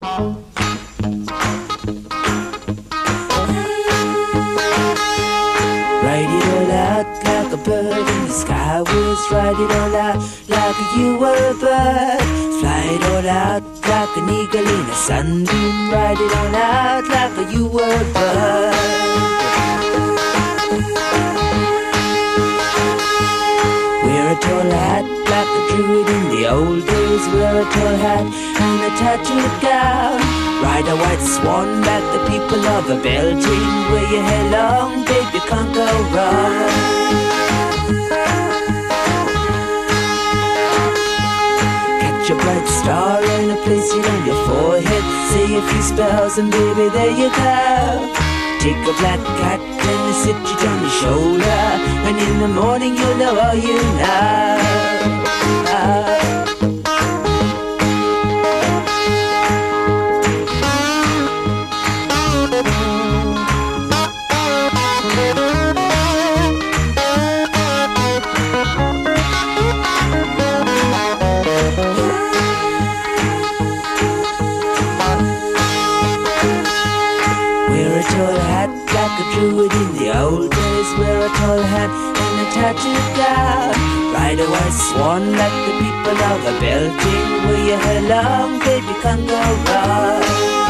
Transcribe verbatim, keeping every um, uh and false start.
Write it all out like a bird in the sky was. Write it all out like you were a bird. Fly it all out like an eagle in a sunbeam. Write it all out like you were a bird. Wear a tall hat like a druid in the old days. Wear a tall hat and a tattooed gown. Ride a white swan like the people of a Belgium. Wear your hair long, babe, you can't go wrong. Catch a bright star and a place it on your forehead. Say a few spells and baby, there you go. Take a black cat and sit it on your shoulder, and in the morning you'll know all you know. Ah. Wear a tall hat like a druid in the old days. Wear a tall hat and a tattooed gown. Ride a white swan like the people of a Belgium. Wear your hair long, baby, can't go wrong.